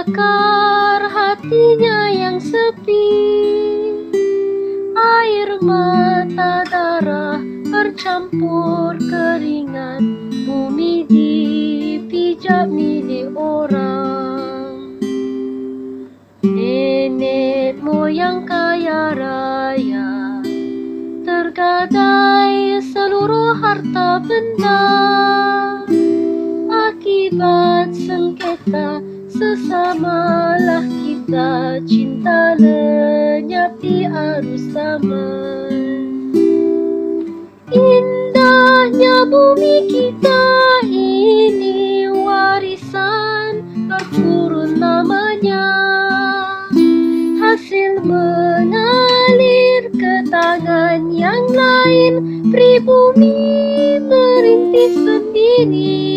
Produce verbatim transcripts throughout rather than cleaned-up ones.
terbakar hatinya yang sepi. Air mata darah bercampur keringat, bumi dipijak milik orang. Nenek moyang kaya raya tergadai seluruh harta benda. Akibat sengketa sesamalah kita, cinta lenyap di arus zaman. Indahnya bumi kita ini, warisan berkurun namanya. Hasil mengalir ke tangan yang lain, pribumi merintis sendiri.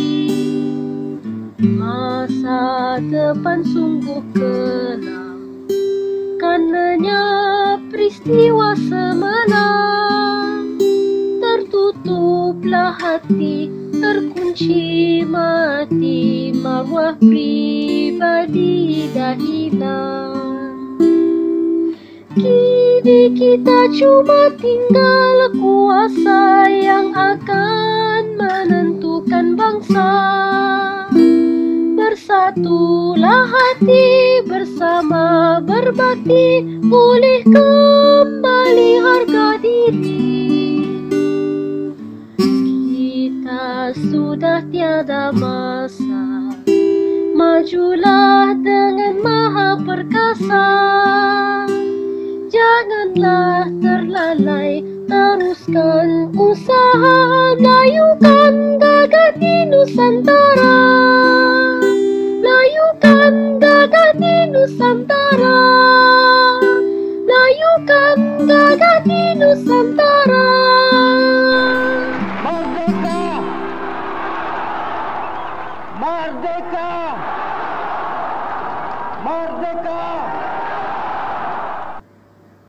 Masa depan sungguh kelam, karenanya peristiwa semalam. Tertutuplah hati, terkunci mati, marwah pribadi dah hilang. Kini kita cuma tinggal kuasa yang akan menentukan bangsa. Bersatulah hati bersama, berbakti, pulih kembali harga diri. Kita sudah tiada masa, majulah dengan maha perkasa. Janganlah terlalai, teruskan usaha, layukan gagah di Nusantara.